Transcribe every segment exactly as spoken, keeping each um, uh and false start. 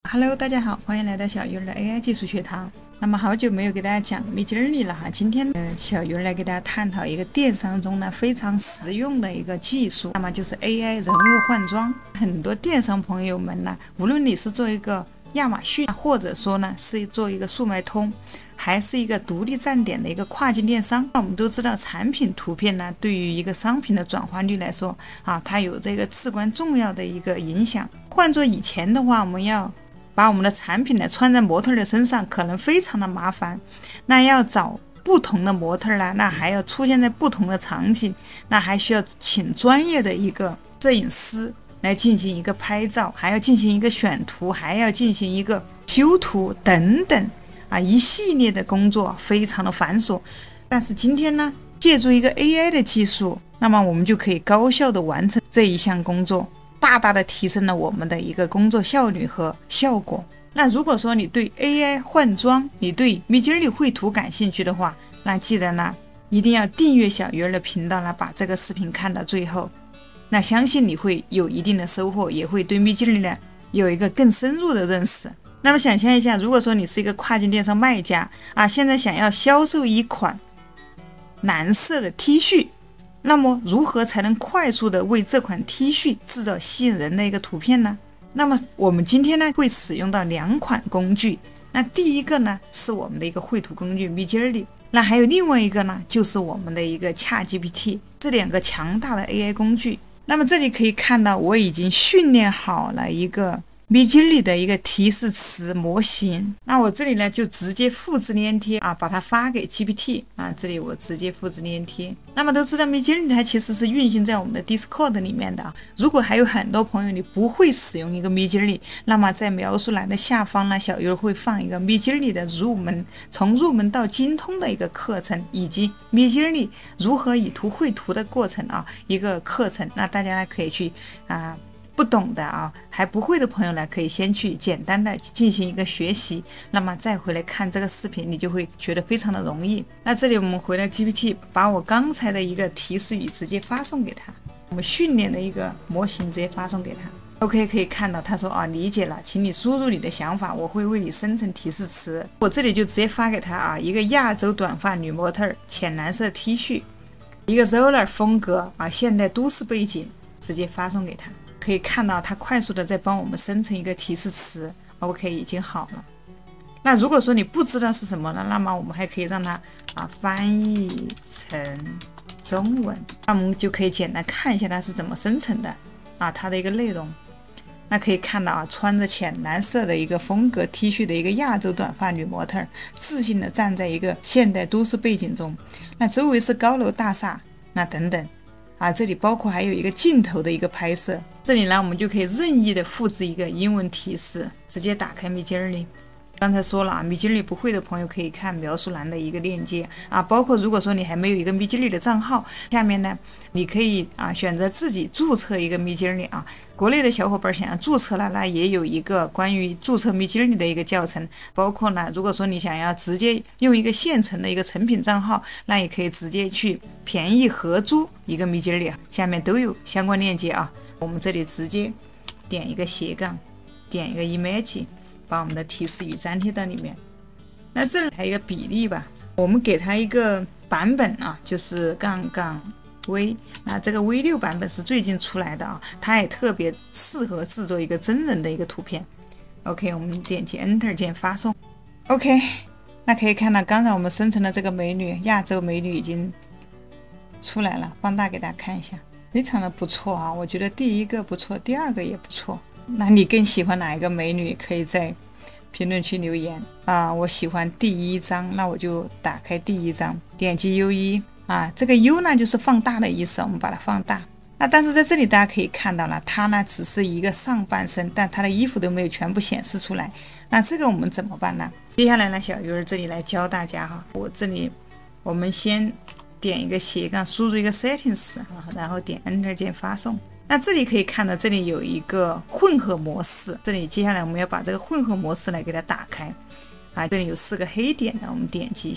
Hello， 大家好，欢迎来到小鱼儿的 A I 技术学堂。那么好久没有给大家讲 Midjourney 了哈，今天呃小鱼儿来给大家探讨一个电商中呢非常实用的一个技术，那么就是 A I 人物换装。很多电商朋友们呢，无论你是做一个亚马逊，或者说呢是做一个速卖通，还是一个独立站点的一个跨境电商，那我们都知道产品图片呢对于一个商品的转化率来说啊，它有这个至关重要的一个影响。换做以前的话，我们要把我们的产品呢穿在模特的身上，可能非常的麻烦。那要找不同的模特啦，那还要出现在不同的场景，那还需要请专业的一个摄影师来进行一个拍照，还要进行一个选图，还要进行一个修图等等啊，一系列的工作非常的繁琐。但是今天呢，借助一个 A I 的技术，那么我们就可以高效的完成这一项工作，大大的提升了我们的一个工作效率和效果。那如果说你对 A I 换装，你对 Midjourney 绘图感兴趣的话，那记得呢一定要订阅小鱼儿的频道呢，把这个视频看到最后。那相信你会有一定的收获，也会对 Midjourney 呢有一个更深入的认识。那么想象一下，如果说你是一个跨境电商卖家啊，现在想要销售一款蓝色的 T 恤，那么如何才能快速的为这款 T 恤制造吸引人的一个图片呢？那么我们今天呢会使用到两款工具。那第一个呢是我们的一个绘图工具 Midjourney， 那还有另外一个呢就是我们的一个 ChatGPT， 这两个强大的 A I 工具。那么这里可以看到我已经训练好了一个Midjourney 的一个提示词模型，那我这里呢就直接复制粘贴啊，把它发给 G P T 啊，这里我直接复制粘贴。那么都知道 Midjourney 它其实是运行在我们的 Discord 里面的啊。如果还有很多朋友你不会使用一个 Midjourney， 那么在描述栏的下方呢，小鱼儿会放一个 Midjourney 的入门，从入门到精通的一个课程，以及 Midjourney 如何以图绘图的过程啊，一个课程。那大家呢可以去啊。不懂的啊，还不会的朋友呢，可以先去简单的进行一个学习，那么再回来看这个视频，你就会觉得非常的容易。那这里我们回来 G P T， 把我刚才的一个提示语直接发送给他，我们训练的一个模型直接发送给他。OK， 可以看到他说啊，理解了，请你输入你的想法，我会为你生成提示词。我这里就直接发给他啊，一个亚洲短发女模特，浅蓝色 T 恤，一个 roller 风格啊，现代都市背景，直接发送给他。可以看到它快速的在帮我们生成一个提示词。 OK， 已经好了。那如果说你不知道是什么呢，那么我们还可以让它啊翻译成中文，那我们就可以简单看一下它是怎么生成的啊，它的一个内容。那可以看到啊，穿着浅蓝色的一个风格 T 恤的一个亚洲短发女模特，自信的站在一个现代都市背景中，那周围是高楼大厦，那等等啊，这里包括还有一个镜头的一个拍摄。这里呢，我们就可以任意的复制一个英文提示，直接打开 Midjourney。刚才说了啊 ，Midjourney 不会的朋友可以看描述栏的一个链接啊，包括如果说你还没有一个 Midjourney 的账号，下面呢，你可以啊选择自己注册一个 Midjourney 啊。国内的小伙伴想要注册了，那也有一个关于注册 Midjourney 的一个教程，包括呢，如果说你想要直接用一个现成的一个成品账号，那也可以直接去便宜合租一个 Midjourney， 下面都有相关链接啊。我们这里直接点一个斜杠，点一个 image， 把我们的提示语粘贴到里面。那这里还有一个比例吧，我们给它一个版本啊，就是杠杠 V。那这个 V 六 版本是最近出来的啊，它也特别适合制作一个真人的一个图片。OK， 我们点击 Enter 键发送。OK， 那可以看到刚才我们生成的这个美女，亚洲美女已经出来了，放大给大家看一下。非常的不错啊，我觉得第一个不错，第二个也不错。那你更喜欢哪一个美女？可以在评论区留言啊。我喜欢第一张，那我就打开第一张，点击 U 一 啊。这个 U 呢就是放大的意思，我们把它放大。那但是在这里大家可以看到了，它呢只是一个上半身，但它的衣服都没有全部显示出来。那这个我们怎么办呢？接下来呢，小鱼儿这里来教大家哈。我这里我们先点一个斜杠，输入一个 settings 啊，然后点 Enter 键发送。那这里可以看到，这里有一个混合模式。这里接下来我们要把这个混合模式来给它打开啊。这里有四个黑点的，我们点击一下，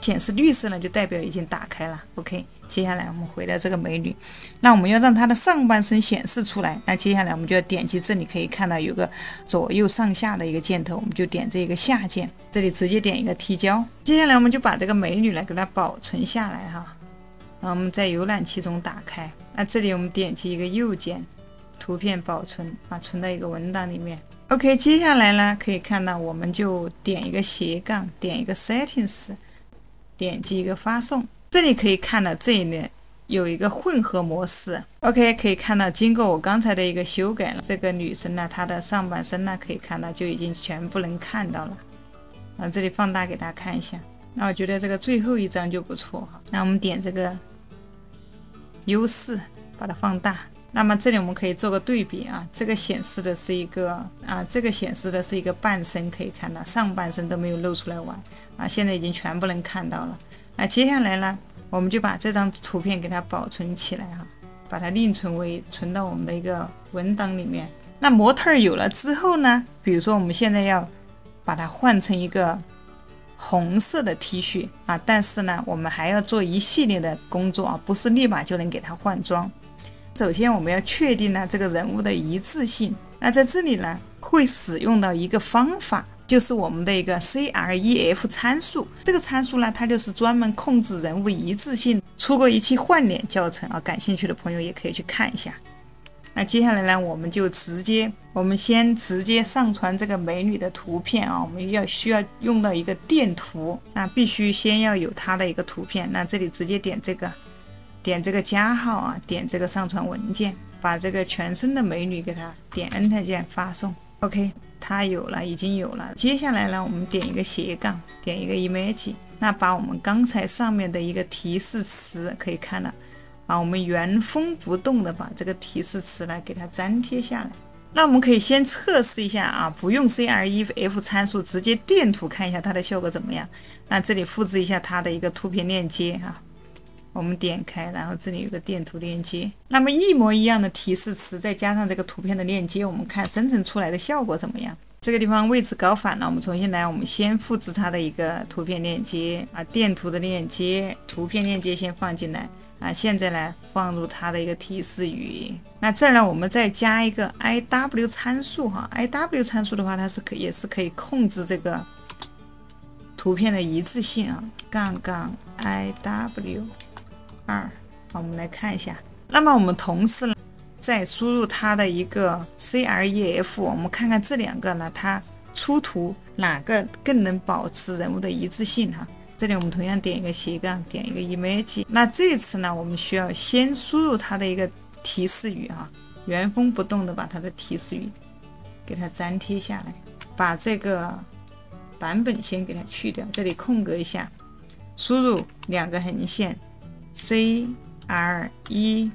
显示绿色呢，就代表已经打开了。OK， 接下来我们回到这个美女，那我们要让它的上半身显示出来，那接下来我们就要点击这里，可以看到有个左右上下的一个箭头，我们就点这个下键，这里直接点一个提交。接下来我们就把这个美女来给它保存下来哈，然后我们在浏览器中打开，那这里我们点击一个右键，图片保存啊，存到一个文档里面。OK， 接下来呢，可以看到我们就点一个斜杠，点一个 Settings。点击一个发送，这里可以看到这里面有一个混合模式。OK， 可以看到经过我刚才的一个修改了，这个女生呢，她的上半身呢，可以看到就已经全部能看到了。啊，这里放大给大家看一下。那我觉得这个最后一张就不错哈。那我们点这个优势，把它放大。那么这里我们可以做个对比啊，这个显示的是一个啊，这个显示的是一个半身，可以看到上半身都没有露出来玩啊，现在已经全部能看到了。那接下来呢，我们就把这张图片给它保存起来哈，把它另存为存到我们的一个文档里面。那模特有了之后呢，比如说我们现在要把它换成一个红色的 T 恤啊，但是呢，我们还要做一系列的工作啊，不是立马就能给它换装。首先我们要确定呢这个人物的一致性，那在这里呢会使用到一个方法，就是我们的一个 C R E F 参数。这个参数呢，它就是专门控制人物一致性，出过一期换脸教程啊，感兴趣的朋友也可以去看一下。那接下来呢，我们就直接，我们先直接上传这个美女的图片啊，我们要需要用到一个电图，那必须先要有它的一个图片。那这里直接点这个。点这个加号啊，点这个上传文件，把这个全身的美女给它点 Enter 键发送。OK， 它有了，已经有了。接下来呢，我们点一个斜杠，点一个 Image， 那把我们刚才上面的一个提示词可以看到啊，我们原封不动的把这个提示词来给它粘贴下来。那我们可以先测试一下啊，不用 C R E F 参数，直接电图看一下它的效果怎么样。那这里复制一下它的一个图片链接啊。我们点开，然后这里有个电图链接，那么一模一样的提示词，再加上这个图片的链接，我们看生成出来的效果怎么样？这个地方位置搞反了，我们重新来，我们先复制它的一个图片链接啊，电图的链接，图片链接先放进来啊，现在呢放入它的一个提示语。那这儿呢，我们再加一个 I W 参数哈 ，I W 参数的话，它是可也是可以控制这个图片的一致性啊，杠杠 I W。二，好，我们来看一下。那么我们同时呢，再输入它的一个 C R E F， 我们看看这两个呢，它出图哪个更能保持人物的一致性哈。这里我们同样点一个斜杠，点一个 Image。那这次呢，我们需要先输入它的一个提示语哈，原封不动的把它的提示语给它粘贴下来，把这个版本先给它去掉，这里空格一下，输入两个横线。C R E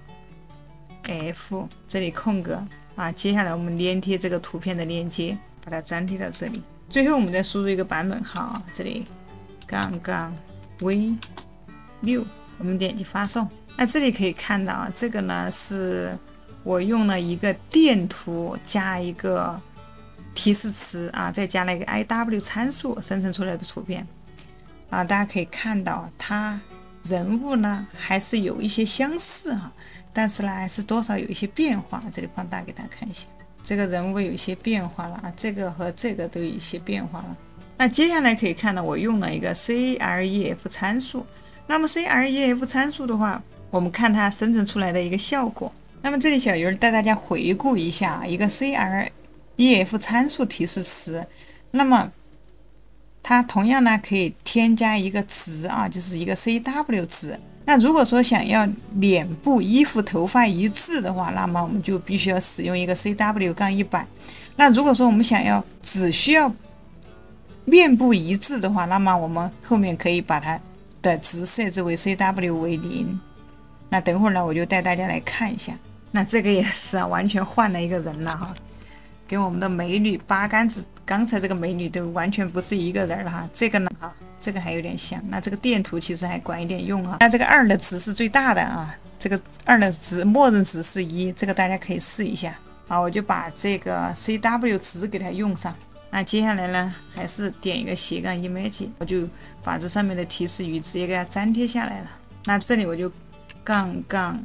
F 这里空格啊，接下来我们粘贴这个图片的链接，把它粘贴到这里。最后我们再输入一个版本号啊，这里杠杠 V 六，我们点击发送。那这里可以看到啊，这个呢是我用了一个电图加一个提示词啊，再加了一个 I W 参数生成出来的图片啊，大家可以看到它。人物呢还是有一些相似哈，但是呢还是多少有一些变化。这里放大给大家看一下，这个人物有一些变化了啊，这个和这个都有一些变化了。那接下来可以看到我用了一个 C R E F 参数。那么 C R E F 参数的话，我们看它生成出来的一个效果。那么这里小鱼带大家回顾一下一个 C R E F 参数提示词，那么它同样呢可以添加一个值啊，就是一个 C W 值。那如果说想要脸部、衣服、头发一致的话，那么我们就必须要使用一个 C W 杠一百。那如果说我们想要只需要面部一致的话，那么我们后面可以把它的值设置为 C W 为零。那等会儿呢，我就带大家来看一下。那这个也是啊，完全换了一个人了哈，跟我们的美女八竿子。刚才这个美女都完全不是一个人了哈，这个呢哈，这个还有点像。那这个电图其实还管一点用啊。那这个二的值是最大的啊，这个二的值默认值是一，这个大家可以试一下。好，我就把这个 C W 值给它用上。 那接下来呢，还是点一个斜杠 image， 我就把这上面的提示语直接给它粘贴下来了。那这里我就杠杠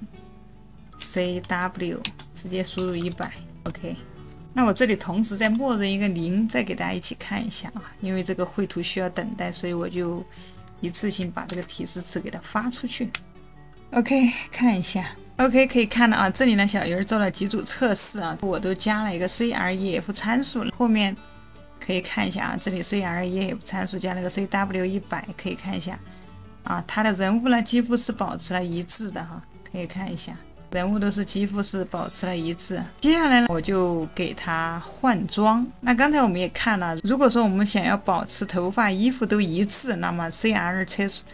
cw 直接输入一百 ，OK。那我这里同时再默认一个零，再给大家一起看一下啊，因为这个绘图需要等待，所以我就一次性把这个提示词给它发出去。OK， 看一下。OK， 可以看到啊，这里呢小鱼儿做了几组测试啊，我都加了一个 C R E F 参数了。后面可以看一下啊，这里 C R E F 参数加了个 C W 一百，可以看一下啊，它的人物呢几乎是保持了一致的哈，可以看一下，人物都是几乎是保持了一致。接下来呢，我就给它换装。那刚才我们也看了，如果说我们想要保持头发、衣服都一致，那么 C R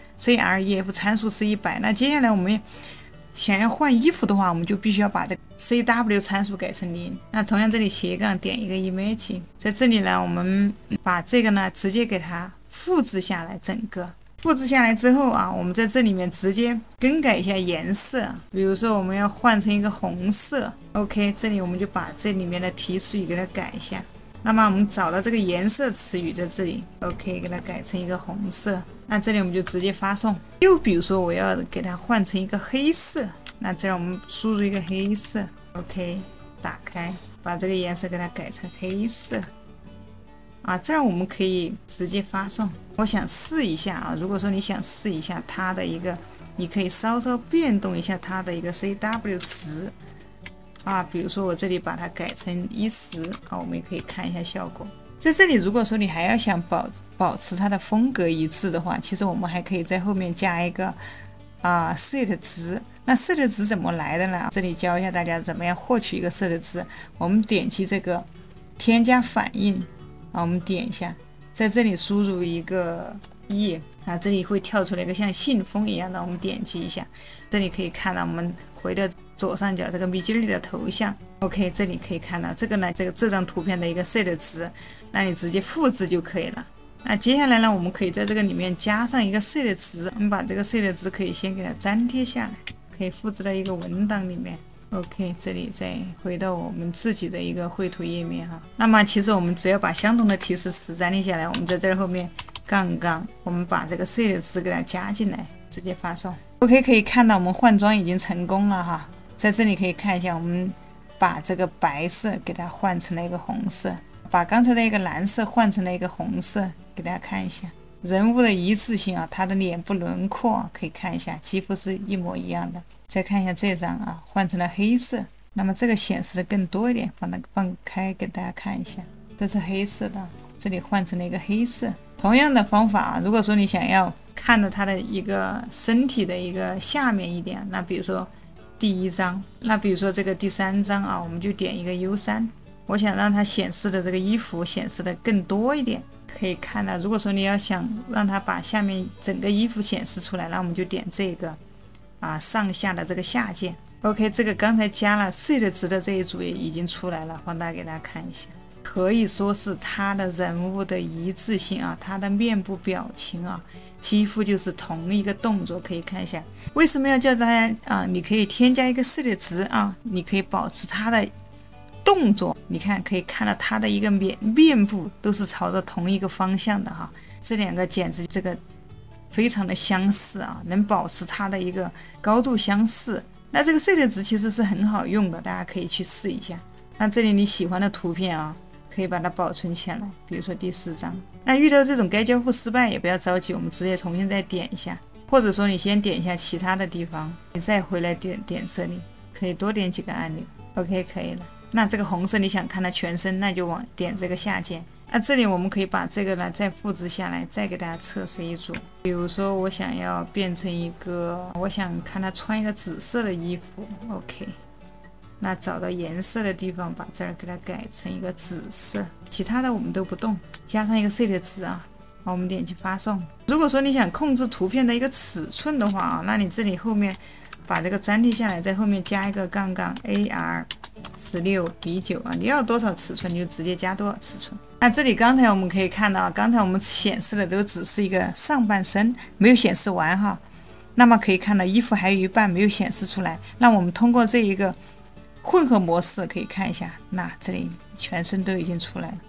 C R E F 参数是一百。那接下来我们想要换衣服的话，我们就必须要把这个 C W 参数改成零。那同样这里斜杠点一个 image， 在这里呢，我们把这个呢直接给它复制下来，整个复制下来之后啊，我们在这里面直接更改一下颜色，比如说我们要换成一个红色 ，OK， 这里我们就把这里面的提示语给它改一下。那么我们找到这个颜色词语在这里 ，OK， 给它改成一个红色。那这里我们就直接发送。又比如说我要给它换成一个黑色，那这样我们输入一个黑色 ，OK， 打开，把这个颜色给它改成黑色。啊，这样我们可以直接发送。我想试一下啊，如果说你想试一下它的一个，你可以稍稍变动一下它的一个 C W 值。啊，比如说我这里把它改成一十，啊，我们也可以看一下效果。在这里，如果说你还要想保保持它的风格一致的话，其实我们还可以在后面加一个啊 set 值。那 set 值怎么来的呢？这里教一下大家怎么样获取一个 set 值。我们点击这个添加反应，啊，我们点一下，在这里输入一个 e， 啊，这里会跳出来一个像信封一样的，我们点击一下，这里可以看到我们回的左上角这个米基里的头像 ，OK， 这里可以看到这个呢，这个这张图片的一个 set 值，那你直接复制就可以了。那接下来呢，我们可以在这个里面加上一个 set 值，我们把这个 set 值可以先给它粘贴下来，可以复制到一个文档里面。OK， 这里再回到我们自己的一个绘图页面哈。那么其实我们只要把相同的提示词粘贴下来，我们在这后面杠杠，我们把这个 set 值给它加进来，直接发送。OK， 可以看到我们换装已经成功了哈。在这里可以看一下，我们把这个白色给它换成了一个红色，把刚才的一个蓝色换成了一个红色，给大家看一下人物的一致性啊，它的脸部轮廓、啊、可以看一下，几乎是一模一样的。再看一下这张啊，换成了黑色，那么这个显示的更多一点，把那个放开给大家看一下，这是黑色的，这里换成了一个黑色。同样的方法啊，如果说你想要看到它的一个身体的一个下面一点，那比如说第一张，那比如说这个第三张啊，我们就点一个 U 三， 我想让它显示的这个衣服显示的更多一点，可以看到，如果说你要想让它把下面整个衣服显示出来，那我们就点这个啊上下的这个下键。 OK， 这个刚才加了 set 值的这一组也已经出来了，放大给大家看一下，可以说是它的人物的一致性啊，它的面部表情啊，几乎就是同一个动作，可以看一下。为什么要叫大家啊？你可以添加一个set值啊，你可以保持它的动作，你看可以看到它的一个面面部都是朝着同一个方向的哈，这两个简直这个非常的相似啊，能保持它的一个高度相似。那这个set值其实是很好用的，大家可以去试一下。那这里你喜欢的图片啊，可以把它保存起来，比如说第四张。那遇到这种该交互失败也不要着急，我们直接重新再点一下，或者说你先点一下其他的地方，你再回来点点这里，可以多点几个按钮。 OK， 可以了。那这个红色你想看它全身，那就往点这个下键。那这里我们可以把这个呢再复制下来，再给大家测试一组。比如说我想要变成一个，我想看它穿一个紫色的衣服 OK， 那找到颜色的地方，把这儿给它改成一个紫色，其他的我们都不动，加上一个 set 值啊，我们点击发送。如果说你想控制图片的一个尺寸的话啊，那你这里后面把这个粘贴下来，在后面加一个杠杠 A R 十六比九啊，你要多少尺寸你就直接加多少尺寸。那这里刚才我们可以看到，刚才我们显示的都只是一个上半身，没有显示完哈。那么可以看到衣服还有一半没有显示出来，那我们通过这一个混合模式可以看一下，那这里全身都已经出来了，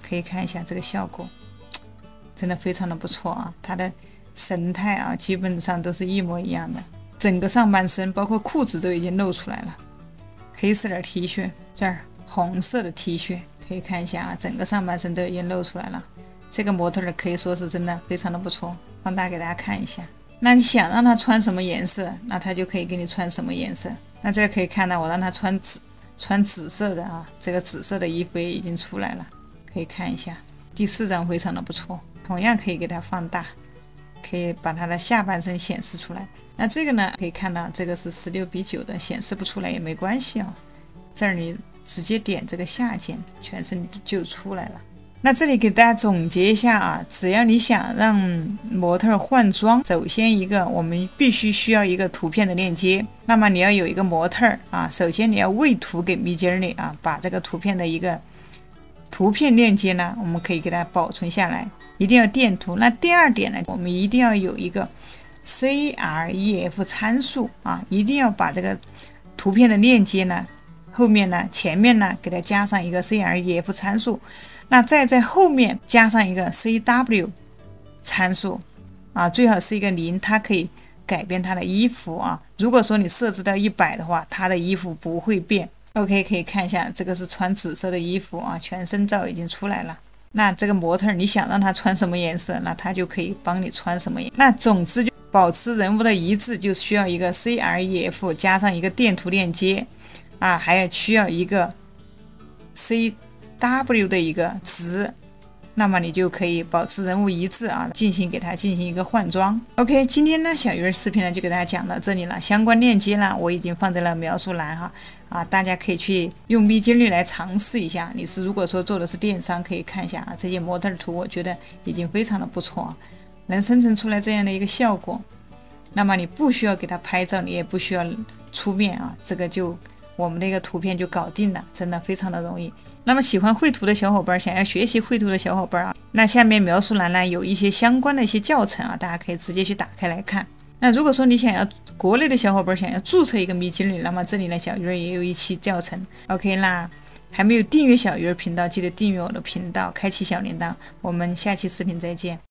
可以看一下这个效果，真的非常的不错啊！它的神态啊，基本上都是一模一样的。整个上半身包括裤子都已经露出来了，黑色的 T 恤，这儿红色的 T 恤，可以看一下啊，整个上半身都已经露出来了。这个模特儿可以说是真的非常的不错，放大给大家看一下。那你想让他穿什么颜色，那他就可以给你穿什么颜色。那这儿可以看到我让他穿紫，穿紫色的啊，这个紫色的衣服也已经出来了，可以看一下。第四张非常的不错，同样可以给它放大，可以把它的下半身显示出来。那这个呢，可以看到这个是十六比九的，显示不出来也没关系啊。这儿你直接点这个下键，全身就出来了。那这里给大家总结一下啊，只要你想让模特换装，首先一个我们必须需要一个图片的链接，那么你要有一个模特啊，首先你要喂图给 Midjourney 啊，把这个图片的一个图片链接呢，我们可以给它保存下来，一定要电图。那第二点呢，我们一定要有一个 C R E F 参数啊，一定要把这个图片的链接呢，后面呢，前面呢，给它加上一个 C R E F 参数。那再在后面加上一个 C W 参数啊，最好是一个零，它可以改变它的衣服啊。如果说你设置到一百的话，它的衣服不会变。OK， 可以看一下，这个是穿紫色的衣服啊，全身照已经出来了。那这个模特你想让他穿什么颜色，那他就可以帮你穿什么颜色。那总之就保持人物的一致，就需要一个 C R E F 加上一个电图链接啊，还有需要一个 C W 的一个值，那么你就可以保持人物一致啊，进行给它进行一个换装。OK， 今天呢小鱼儿视频呢就给大家讲到这里了，相关链接呢我已经放在了描述栏哈啊，大家可以去用Midjourney来尝试一下。你是如果说做的是电商，可以看一下啊，这些模特图我觉得已经非常的不错，能生成出来这样的一个效果。那么你不需要给它拍照，你也不需要出面啊，这个就我们的一个图片就搞定了，真的非常的容易。那么喜欢绘图的小伙伴，想要学习绘图的小伙伴啊，那下面描述栏呢有一些相关的一些教程啊，大家可以直接去打开来看。那如果说你想要国内的小伙伴想要注册一个Midjourney，那么这里呢小鱼儿也有一期教程。OK， 那还没有订阅小鱼儿频道，记得订阅我的频道，开启小铃铛。我们下期视频再见。